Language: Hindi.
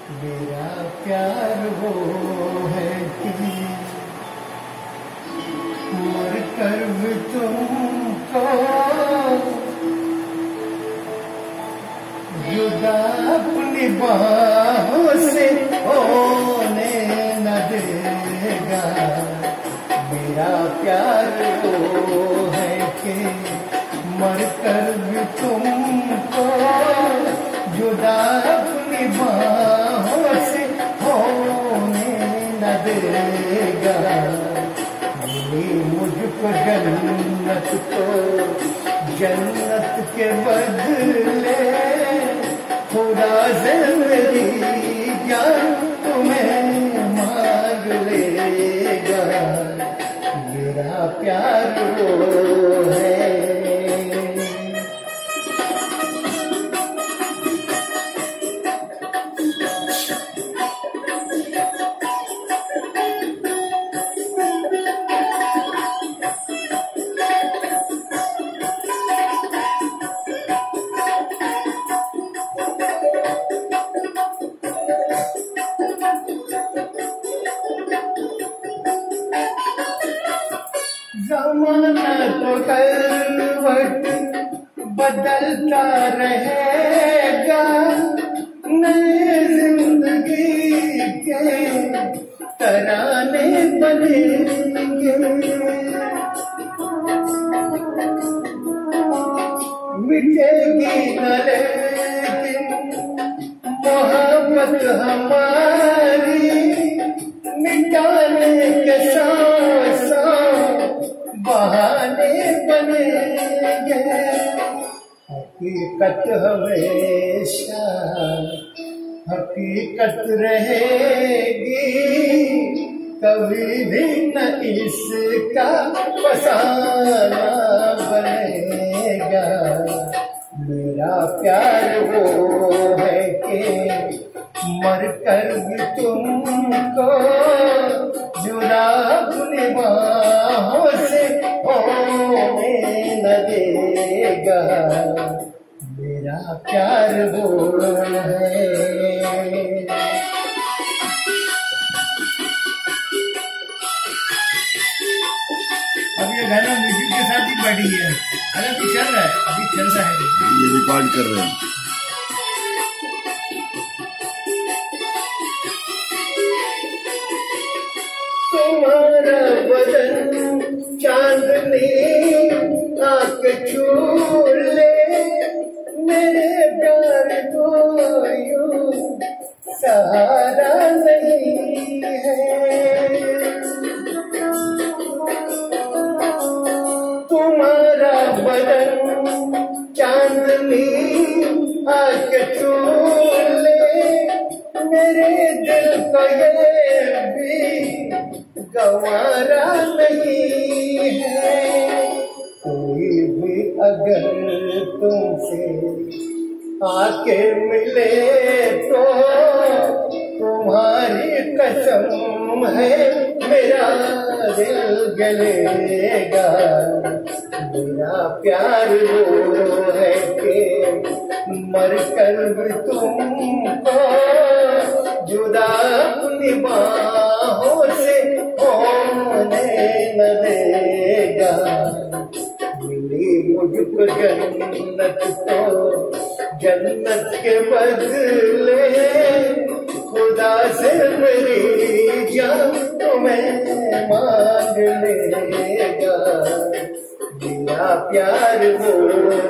मेरा प्यार वो है कि मर कर भी तुमको जुदा अपनी बाहों से होने न देगा। मेरा प्यार वो है कि मर कर भी तुमको जुदा अपनी बाहों से होने न देगा। मिली मुझको जन्नत को जन्नत के बदले खुदा से मेरी जान तुम्हें मांग लेगा। मेरा प्यार वो है। ज़माना तो करवट बदलता रहेगा, नए जिंदगी के तराने बनेंगे। मिटेगी न लेकिन मोहब्बत हमारी, मिटाने के साथ बहाने बनेंगे। हकीकत हमेशा हकीकत रहेगी, कभी भी न इसका फसाना बनेगा। मेरा प्यार वो है कि मर कर भी तुमको जुदा अपनी बाहों से होने न देगा। मेरा प्यार वो है। अब ये गाना म्यूजिक के साथ ही बैठी है। अरे अभी चल रहा है, अभी चल रहा है, ये रिकॉर्ड कर रहे हैं। तुम्हारा बदन चांदनी आके छू ले, मेरे प्यार को यूं सहारा नहीं है। तुम्हारा बदन चांदनी आके छू ले, मेरे दिल को ये भी गवारा नहीं है। कोई भी अगर तुमसे आके मिले तो तुम्हारी कसम है मेरा दिल जलेगा। मेरा प्यार वो है कि मर कर भी तुमको जुदा अपनी बाहों से होने न देगा। मिली मुझको जन्नत को जन्नत के बदले खुदा से मेरी जान तुम्हें मांग लेगा। मेरा प्यार वो